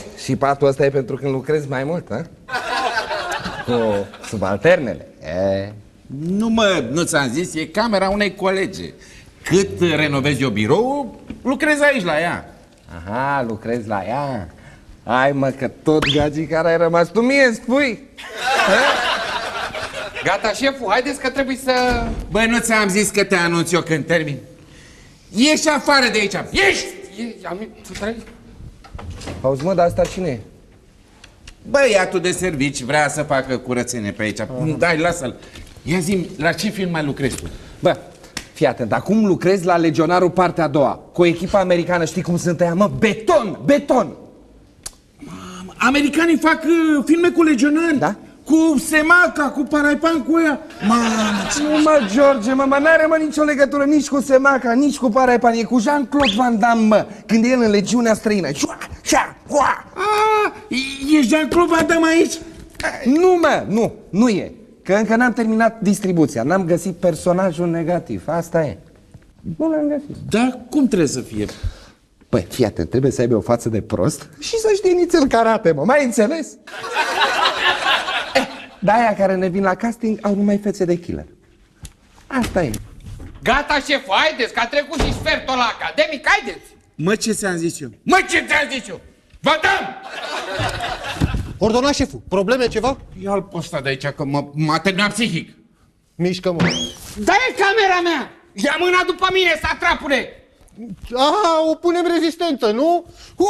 Și patul ăsta e pentru când lucrezi mai mult, a? Cu subalternele. Nu mă, nu ți-am zis, e camera unei colege. Cât renovezi eu birou, lucrezi aici la ea. Aha, lucrezi la ea. Hai mă, că tot gagii care ai rămas tu mie spui. Gata, șeful, haideți că trebuie să... Băi, nu ți-am zis că te anunț eu când termin? Ieși afară de aici! Ieși! Auzi, mă, dar asta cine e? Băiatul de servici vrea să facă curățenie pe aici. Dai, lasă-l. Ia zi-mi, la ce film mai lucrezi tu? Bă, fii atent, acum lucrez la Legionarul partea a doua. Cu echipa americană, știi cum sunt ăia, mă? Beton, beton! Mamă, americanii fac filme cu legionari? Da? Cu Semaca, cu Paraipan, cu ea. Mamă, nu mă, George, mă, n-are mă nicio legătură nici cu Semaca, nici cu Paraipan. E cu Jean-Claude Van Damme, mă, când e el în legiunea străină. E Jean-Claude Van Damme aici? Nu, mă, nu e. Că încă n-am terminat distribuția, n-am găsit personajul negativ, asta e. Nu l-am găsit. Dar cum trebuie să fie? Păi, fii atent, trebuie să aibă o față de prost și să știe nițel karate, mă, mai înțeles? Dar aia care ne vin la casting au numai fețe de killer. Asta e. Gata, șef, haideți, că a trecut și sfertul ăla academic, haideți! Mă, ce ți-am zis eu? Mă, ce ți-am zis eu? Vă dăm! Ordona șeful, probleme ceva? Ia-l pe ăsta de aici, că m-a terminat psihic. Mișcă-mă. Da-i camera mea! Ia mâna după mine, satrapule! Aha, o punem rezistență, nu?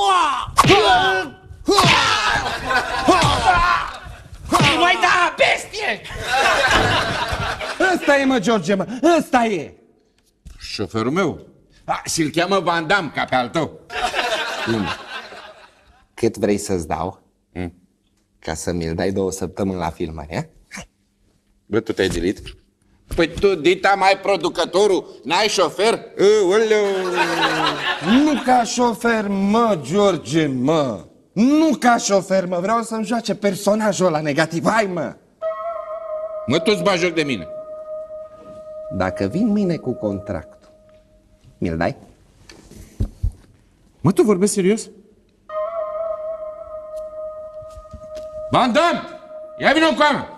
Mai da, bestie! Ăsta e, mă, George, mă, ăsta e! Șoferul meu? Și-l cheamă Van Damme, ca pe al tău. Cât vrei să-ți dau ca să mi-l dai 2 săptămâni la filmare, a? Bă, tu te-ai dilit? Păi tu, dita, mai producătorul, n-ai șofer? Nu ca șofer, mă, George, mă! Nu ca șofer, mă, vreau să-mi joace personajul ăla negativ, hai, mă! Mă, tu-ți bagi joc de mine. Dacă vin mine cu contractul, mi-l dai? Mă, tu vorbești serios? Van Damme! Ia vină cu mea!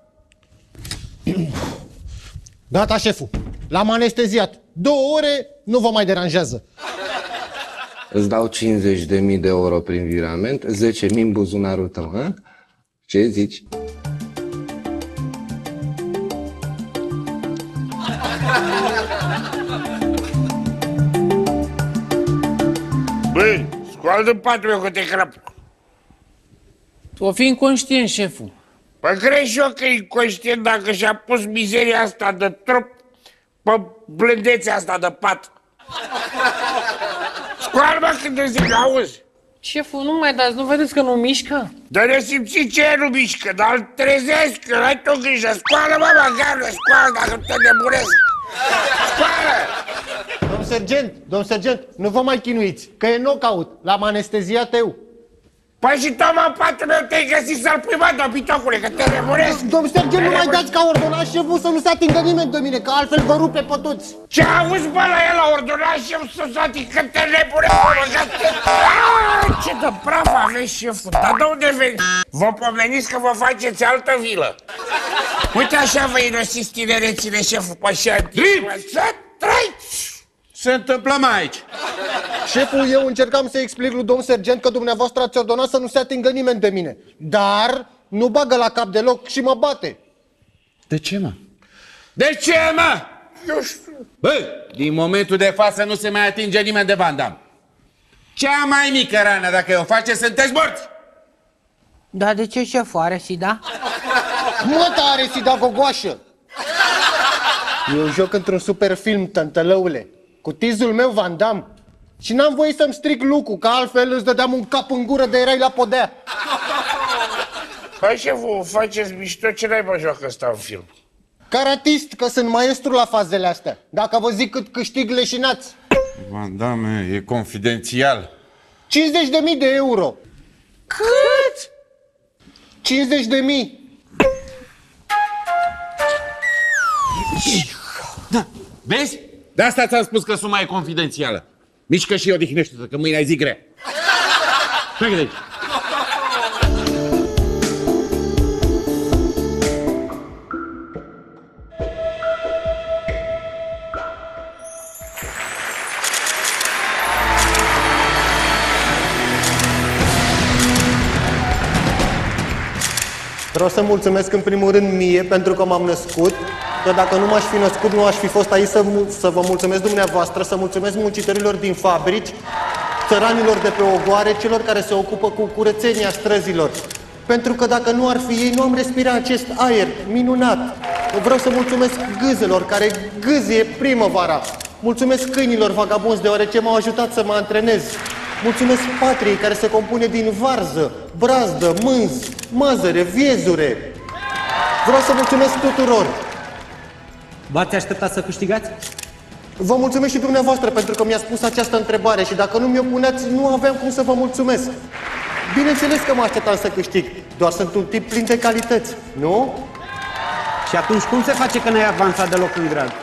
Gata, șeful. L-am anesteziat. 2 ore, nu vă mai deranjează. Îți dau 50.000 de euro prin virament, 10.000 în buzunarul tău, ha? Ce zici? Băi, scoală din patul meu că te crap. Tu o fi inconștient, șeful. Păi crezi și eu că e conștient dacă și-a pus mizeria asta de trup pe blândețea asta de pat. Scoală-mă când îți zic, auzi? Șeful, nu mai dați, nu vedeți că nu mișcă? Dar ne simți ce nu mișcă, dar îl trezesc, că n-ai tu grijă. Scoală-mă, măgarule, scoală dacă te nebunesc. Scoală! Domn sergent, nu vă mai chinuiți, că e knockout. L-am anesteziat eu. Păi și tot, mă, patul meu te-ai găsit să-l pui, mă, dobitocule, că te nebunesc. Domn sergent, nu mai dați ca ordonat șeful să nu se atingă nimeni de mine, că altfel vă rupe pe toți. Ce auzi, bă, la el, la ordonat și eu să ating, că te nebunesc, mă, că te... Ce de praf aveți, șeful, dar de unde veni? Vă pomeniți că vă faceți altă vilă. Uite așa vă irosiți tinerețile, șeful, pe șantier. Să trăiți! Se întâmplă mai aici. Șeful, eu încercam să explic lui domn sergent că dumneavoastră ați ordonat să nu se atingă nimeni de mine. Dar nu bagă la cap deloc și mă bate. De ce, mă? De ce, mă? Nu știu. Bă, din momentul de față nu se mai atinge nimeni de Van Damme. Cea mai mică rană, dacă o face, sunteți morți. Dar de ce șeful are sida? Mă, are sida gogoașă. Eu joc într-un super film, tântălăule, cu tizul meu Van Damme. Și n-am voie să-mi stric lucru, că altfel îți dădeam un cap în gură de erai la podea. Hai, șeful, faceți mișto, ce naiba joacă ăsta în film? Caratist, că sunt maestru la fazele astea. Dacă vă zic cât câștig, leșinați. Van Damme, e confidențial. 50.000 de euro. Cât? 50.000. Da, vezi? De asta ți-am spus că suma e confidențială. Mișcă și odihnește-te, că mâine ai zi grea. Pleacă de aici. Vreau să mulțumesc în primul rând mie pentru că m-am născut, că dacă nu m-aș fi născut, nu aș fi fost aici să vă mulțumesc dumneavoastră, să mulțumesc muncitorilor din fabrici, țăranilor de pe ogoare, celor care se ocupă cu curățenia străzilor. Pentru că dacă nu ar fi ei, nu am respirat acest aer minunat. Vreau să mulțumesc gâzelor care gâzie primăvara. Mulțumesc câinilor vagabonzi deoarece m-au ajutat să mă antrenez. Mulțumesc patriei care se compune din varză, brazdă, mânz, mazăre, viezure. Vreau să mulțumesc tuturor. V-ați așteptat să câștigați? Vă mulțumesc și dumneavoastră pentru că mi-a spus această întrebare și dacă nu mi-o puneați, nu aveam cum să vă mulțumesc. Bineînțeles că mă așteptam să câștig, doar sunt un tip plin de calități, nu? Și atunci cum se face că n-ai avansat deloc în grad?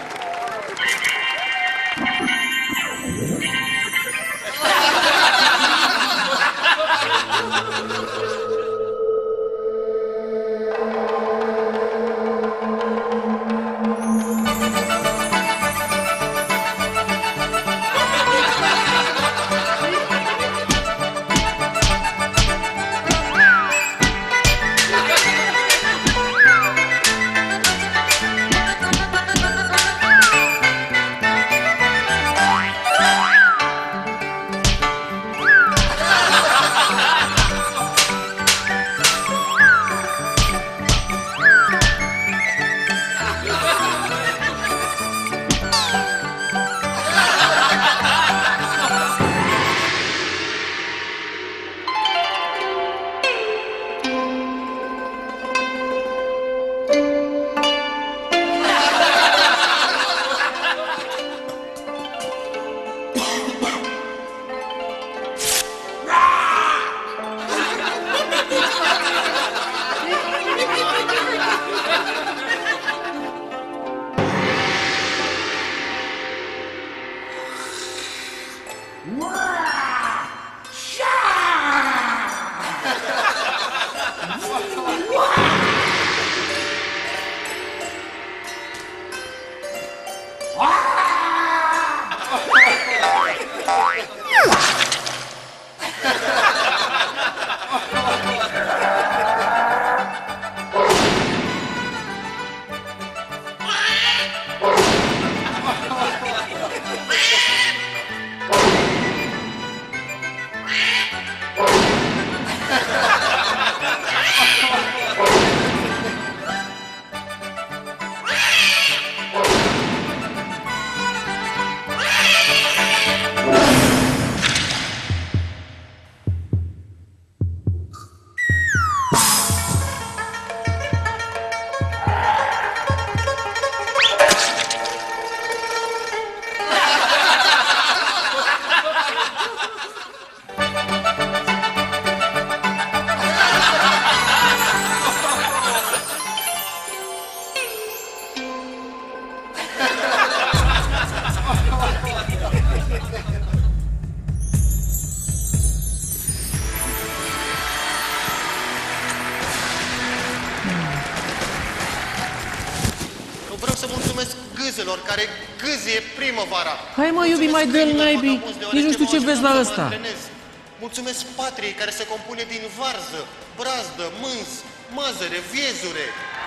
Vreau să mulțumesc gâzelor care gâzie primăvara. Hai mă, iubi, mai dă-l naibii. Nici nu știu ce vezi la ăsta. Mulțumesc patriei care se compune din varză, brazdă, mânz, mazăre, viezure.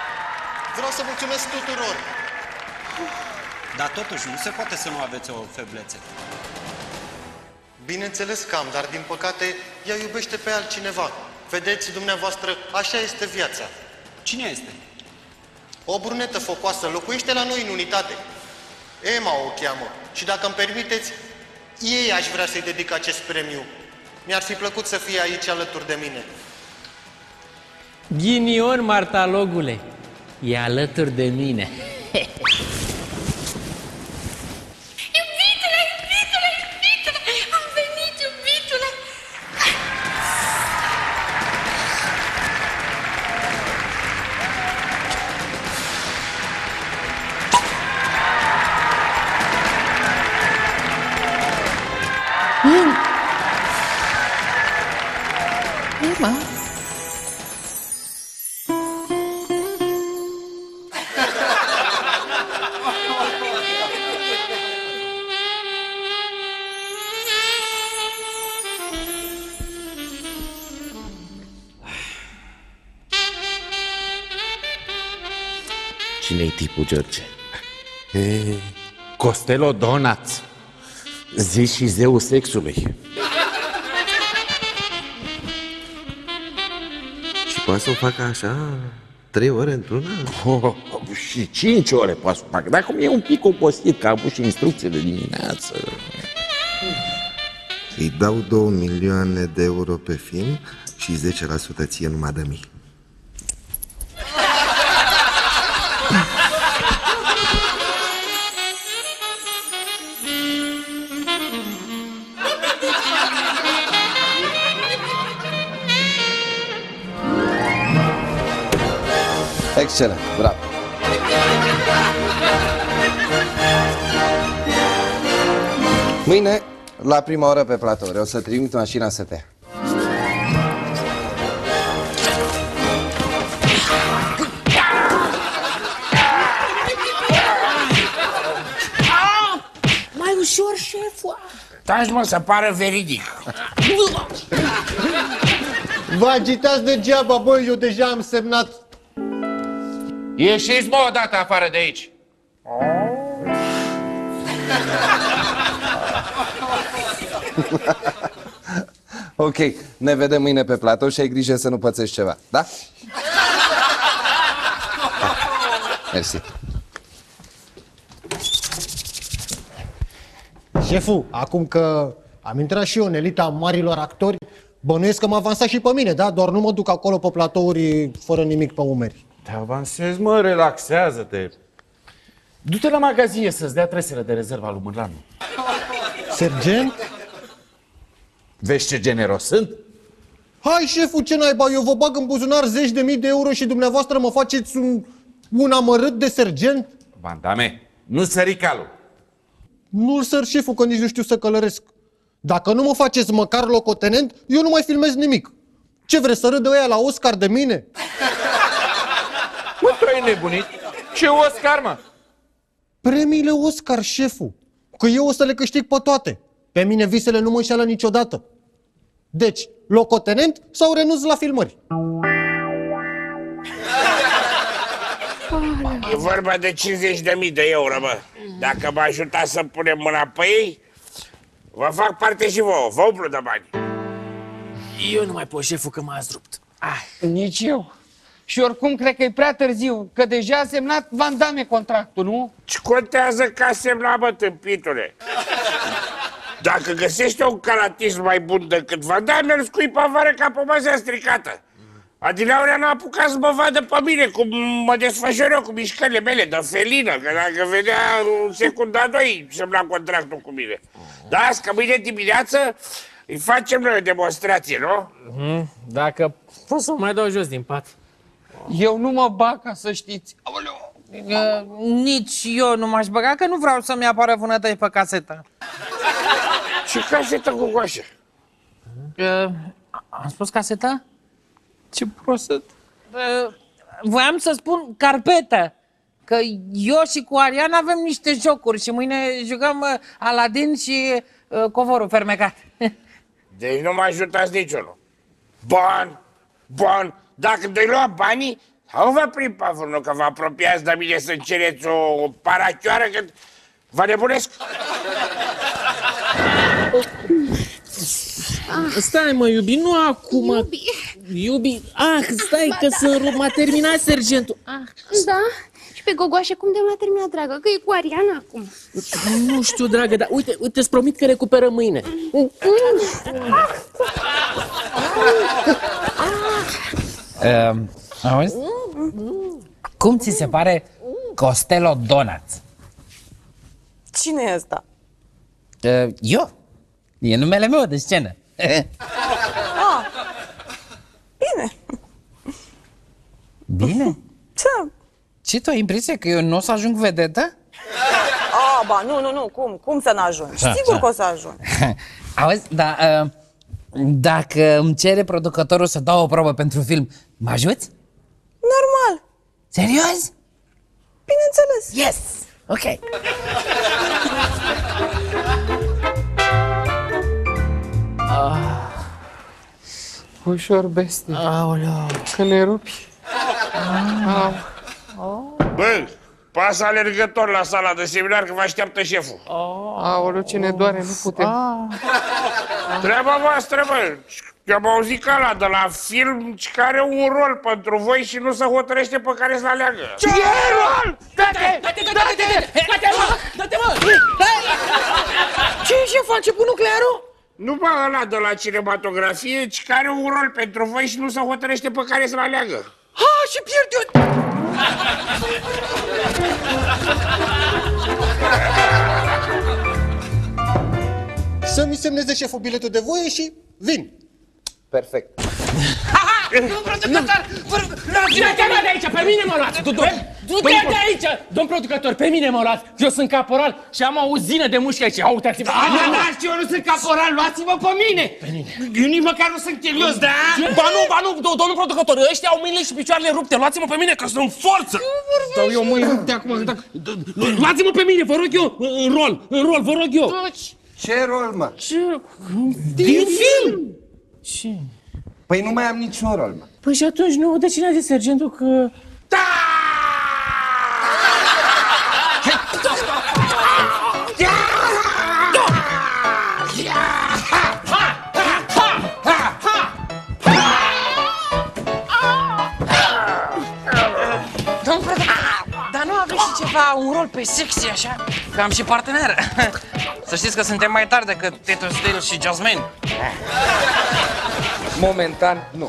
Vreau să mulțumesc tuturor. Dar totuși nu se poate să nu aveți o feblețe. Bineînțeles că am, dar din păcate ea iubește pe altcineva. Vedeți dumneavoastră, așa este viața. Cine este? O brunetă focoasă locuiește la noi în unitate. Emma o cheamă. Și dacă îmi permiteți, ei aș vrea să-i dedic acest premiu. Mi-ar fi plăcut să fie aici alături de mine. Ghinion, Martalogule, e alături de mine. Iubitule, iubitule, iubitule, am venit, iubitule. Emma? cine-i tipul, George? Costello Donuts. Zi și zeul sexului. Și poate să o facă așa 3 ore într-una? Și 5 ore poate să o facă. Dar cum e un pic obosit, că a avut și instrucție de dimineață. Îi dau 2 milioane de euro pe film și 10% ție numai de mii. Excelent, bravo. Mâine, la prima oră pe platou, o să trimit mașina să te ia. Mai ușor, șeful. Taci, mă, să pară veridic. Vă agitați degeaba, băi, eu deja am semnat. Ieșiți, mă, odată afară de aici. Ok, ne vedem mâine pe platou și ai grijă să nu pățești ceva, da? Mersi. Șeful, acum că am intrat și eu în elita marilor actori, bănuiesc că m-a avansat și pe mine, da? Doar nu mă duc acolo pe platouri fără nimic pe umeri. Te avansezi, mă, relaxează-te. Du-te la magazie să-ți dea tresele de rezervă al lui Mârlanu. Sergent? Vezi ce generos sunt? Hai, șeful, ce naiba, eu vă bag în buzunar 10.000 de euro și dumneavoastră mă faceți un amărât de sergent? Vandame, nu sări calul. Nu-l săr, șeful, că nici nu știu să călăresc. Dacă nu mă faceți măcar locotenent, eu nu mai filmez nimic. Ce vreți, să râdă ăia la Oscar de mine? Mă, tu ai nebunit? Ce Oscar, mă? Premiile Oscar, șeful. Că eu o să le câștig pe toate. Pe mine visele nu mă înșeală niciodată. Deci, locotenent sau renunț la filmări? E vorba de 50.000 de euro, mă. Dacă mă ajutați să punem mâna pe ei, vă fac parte și vouă, vă umplu de bani. Eu nu mai pot, șeful, că m-ați rupt. Nici eu. Și oricum cred că e prea târziu, că deja a semnat Van Damme contractul, nu? Ce contează că a semnat, bă, tâmpitule? Dacă găsești un caratism mai bun decât Van Damme, îl scui pe afară ca pe măsea stricată. Adineaurea n-a apucat să mă vadă pe mine cum mă desfășor eu cu mișcările mele de felină, că dacă vedea un secunda doi semna contractul cu mine. Da, azi că mâine dimineață îi facem noi o demonstrație, nu? Dacă pot să mă mai dau jos din pat. Eu nu mă bag, ca să știți. Nici eu nu m-aș băga, că nu vreau să-mi apară vânătăi pe casetă. Ce casetă cu goașă? Am spus casetă? Ce prostă. Voiam să spun carpetă. Că eu și cu Arian avem niște jocuri și mâine jucăm Aladin și covorul fermecat. Deci nu mă ajutați niciunul. Bun. Dacă de-i lua banii, sau vă prind pe furnul, că vă apropiați de mine să-mi cereți o parachioară, că vă nebunesc. Stai, mă, iubi, nu acum. Iubi, stai că m-a terminat sergentul. Da? Și pe Gogoașa cum de l-a terminat, dragă? Că e cu Ariana acum. Nu știu, dragă, dar uite, îți promit că recuperă mâine. Auzi? Cum ți se pare Costello Donuts? Cine e ăsta? Eu. E numele meu de scenă. Bine. Bine? Ce? Ce, tu ai impresia că eu nu o să ajung vedetă? Ba, nu, cum să n-ajungi? Sigur că o să ajungi. Auzi, dar dacă îmi cere producătorul să dau o probă pentru film, mă ajuți? Normal. Serios? Bineînțeles. Yes! Ok. Ușor, bestie. Aoleu. Că ne rupi. Bă, Pasă alergător la sala de seminar că vă așteaptă șeful. Aoleu, ce ne doare, nu putem. Treaba voastră, bă. Eu am auzit că ăla de la film care are un rol pentru voi și nu se hotărăște pe care să-l aleagă. Ce rol? Dă-te, mă! Ce face cu nuclearul? Nu bă, ăla de la cinematografie, ci care are un rol pentru voi și nu se hotărăște pe care să-l aleagă. Și pierd eu... Să-mi semneze șeful biletul de voie și vin. Perfect. Domn producător, du-te de aici, pe mine mă luați! Du-te de aici! Domn producător, pe mine mă luați! Eu sunt caporal și am o uzină de mușchi aici. Uitați-vă! Eu nu sunt caporal, luați-mă pe mine! Eu nici măcar nu sunt chelios, da? Ba nu, domnul producător, ăștia au mâinile și picioarele rupte. Luați-mă pe mine că sunt forță! Stau eu mâini rupte acum. Luați-mă pe mine, vă rog eu, în rol, vă rog eu. Ce rol, mă? Din film! Ce? Păi nu mai am niciun rol, mă. Păi și atunci nu, de cine a zis sergentul că... Dar nu aveți și ceva, un rol pe sexy așa? Că am și parteneră. Să știți că suntem mai tari decât Tito Steel și Jasmine. Momentan, nu.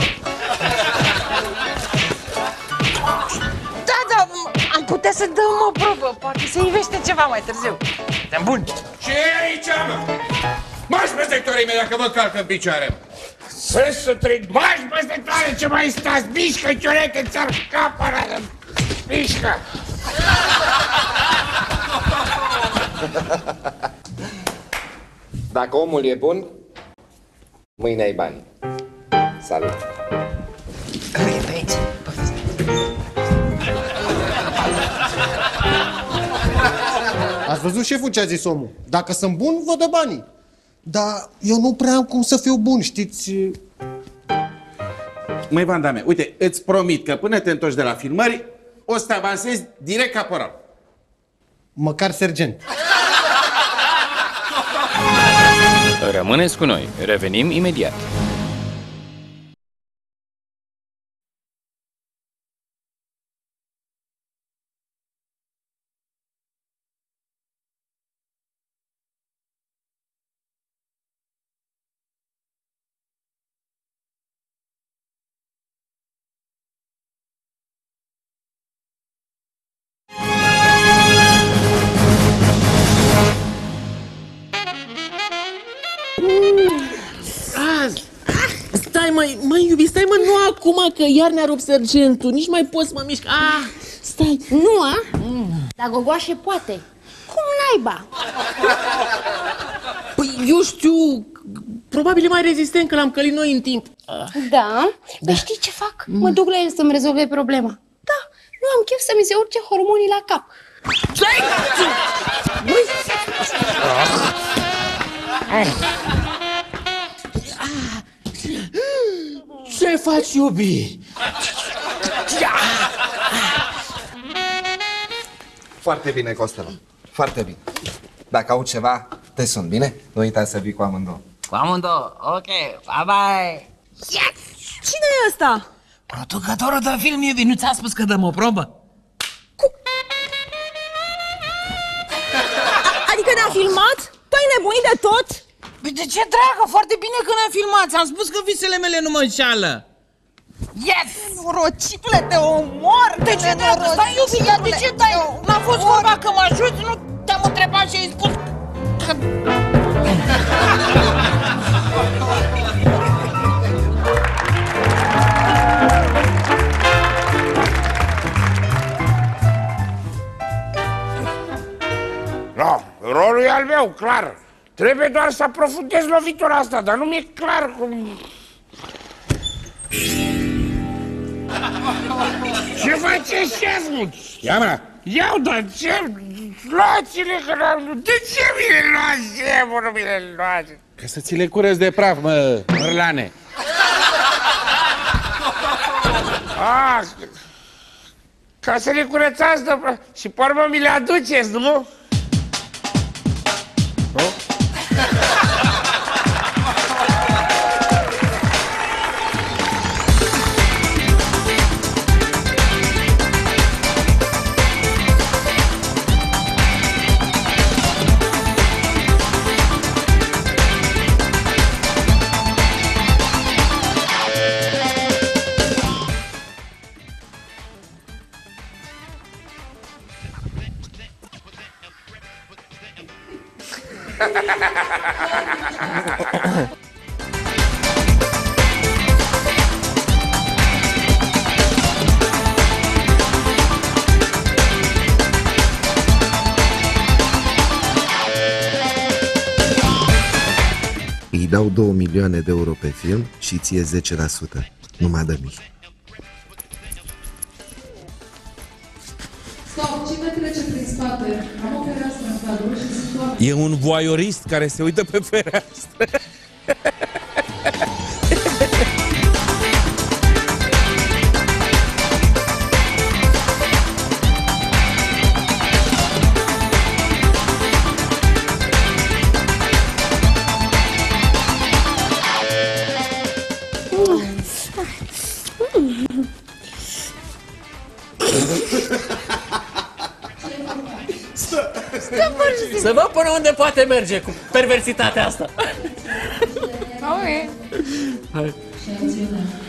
Da, am putea să dăm o probă, poate să investe ceva mai târziu. Suntem buni. Ce e aici, mă? Marș pe sectorii mei dacă vă calcă în picioare. Să trec, marș pe sectoare, ce mai stați? Mișcă, ciorete, ți-ar capăra. Mișcă. Dacă omul e bun, mâine ai bani. Salut! Uite aici. Ați văzut, șeful, ce a zis omul? Dacă sunt bun, vă dă banii. Dar eu nu prea am cum să fiu bun, știți? Măi, Vandame, uite, îți promit că până te întorci de la filmări, o să te avansezi direct caporal. Măcar sergent. Rămâneți cu noi, revenim imediat. Stai, măi, iubi, stai, mă, nu acum, că iar ne-a rupt sergentul. Nici mai pot să mă mișc. Stai. Nu, Dar Gogoașe poate. Cum naiba? Păi, eu știu, probabil e mai rezistent, că l-am călit noi în timp. Da? Păi știi ce fac? Mă duc la el să-mi rezolve problema. Da, nu am chef să mi se urce hormonii la cap. Ce faci, iubi? Foarte bine, Costel. Foarte bine. Dacă au ceva, te sun, bine? Nu uita să vii cu amândouă. Cu amândouă, ok, bye-bye. Yes! Cine e ăsta? Producătorul de film, iubi, nu ți-a spus că dăm o probă? Adică ne-a filmat? Tu ai nebunit de tot? Păi de ce, dragă? Foarte bine că ne-a filmat. Ți-am spus că visele mele nu mă înșeală. Yes! Norocitule, te omor! De ce, dragă? Stai, iubi, ia, de ce dai? N-a fost vorba că mă ajuți, nu te-am întrebat și ai spus că... No, rolul e al meu, clar. Trebuie doar să aprofundez lovitura asta, dar nu mi-e clar cum... Ce face șeful? Ia-mă! Iau, dar ce? Luați-le că n-am... De ce mi-le luați, șeful, nu mi-le luați? Că să ți le curăți de praf, mă, mărlane. Ca să le curățați, domnule. Și pe urmă mi le aduceți, nu? Îi dau 2 milioane de euro pe film și ție 10%. Nu mă dă mie. Stop, cine trece prin spate? Am o fereastră în cadru și sunt toate. E un voyeurist care se uită pe fereastră. Să văd până unde poate merge cu perversitatea asta. Ok. Hai.